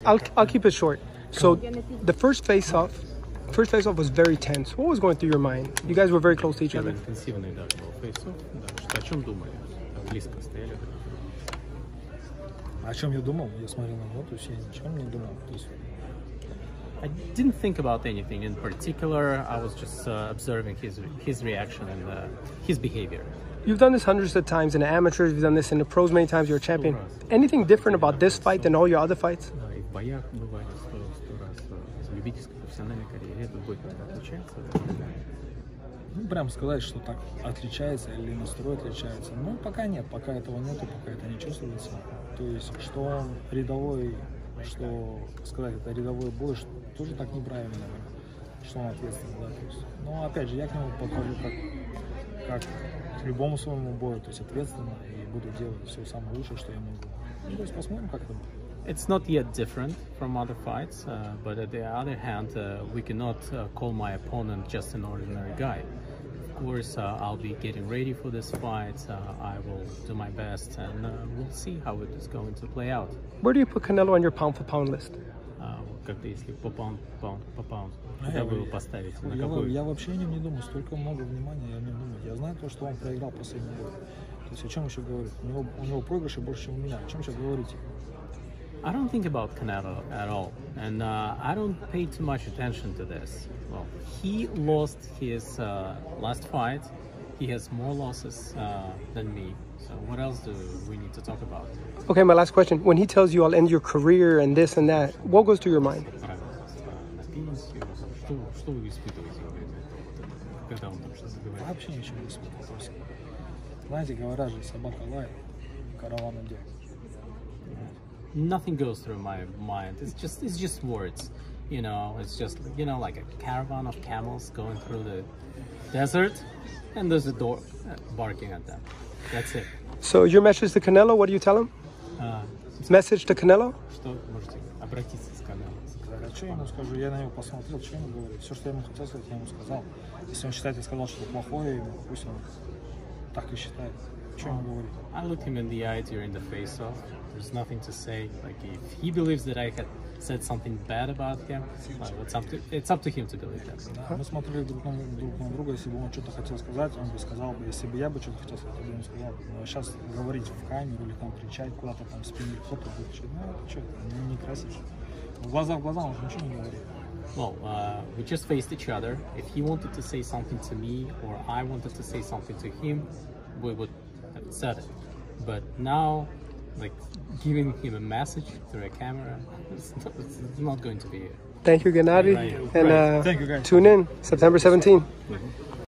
I'll keep it short. So the first face-off was very tense. What was going through your mind? You guys were very close to each other. Интенсивный, да, был фейс-офф. Да, что, о чем думали? Близко стояли. О чем я думал? Я смотрел на него, то есть я ни о чем не думал. То есть... I didn't think about anything in particular. I was just observing his reaction and his behavior. You've done this hundreds of times in the amateurs. You've done this in the pros many times. You're a champion. Anything different about this fight than all your other fights? Да, и в боях бывали сто раз. В любительской профессиональной карьере этот бой как-то отличается. Ну, прям сказать, что так отличается или настрой отличается. Ну, пока нет, пока этого нету, пока это не чувствуется. То есть, что он рядовой, что сказать, это рядовой бой, что тоже так неправильно, что он ответственный, да, то есть. Но опять же, я к нему подхожу как к любому своему бою, то есть ответственно, и буду делать все самое лучшее, что я могу. Ну, то есть посмотрим, как это будет. It's not yet different from other fights, but on the other hand, we cannot call my opponent just an ordinary guy. Of course, I'll be getting ready for this fight. I will do my best, and we'll see how it is going to play out. Where do you put Canelo on your pound-for-pound list? Как-то если по паунд, куда вы его поставите? На какой? Я вообще о нем не думаю, столько много внимания я о нем думаю. Я знаю то, что он проиграл последний бой. То есть о чем еще говорить? У него проигрыши больше, чем у меня. О чем сейчас говорить? I don't think about Canelo at all, and I don't pay too much attention to this. Well, he lost his last fight. He has more losses than me. So what else do we need to talk about? Okay, my last question. When he tells you I'll end your career and this and that, what goes through your mind? Что вы испытываете, когда он там что-то говорит? Вообще ничего не испытываю. Знаете, говорят же, собака лает, караван идет. Nothing goes through my mind. It's just words, you know. It's just, you know, like a caravan of camels going through the desert, and there's a dog barking at them. That's it. So your message to Canelo, what do you tell him? Message to Canelo? Что можете обратиться с Канело? А что я ему скажу? Я на него посмотрел, что ему говорить. Все, что я ему хотел сказать, я ему сказал. Если он считает, я сказал что-то плохое ему, пусть он так и считает. Что ему говорить? I looked him in the eye during the face-off. There's nothing to say. Like, if he believes that I had said something bad about him, well, it's up to him to believe that. Да, мы смотрели друг на друга. Если бы он что-то хотел сказать, он бы сказал бы. Если бы я бы что-то хотел сказать, я бы ему сказал. Но сейчас говорить в камеру или там кричать, куда-то там спиной кто-то будет, ну это что, не красиво. Глаза в глаза он же ничего не говорит. Well, we just faced each other. If he wanted to say something to me or I wanted to say something to him, we would have said it. But now, like, giving him a message through a camera, it's not going to be it. Thank you, Gennady. Right. And Thank you, guys. Tune in September 17th.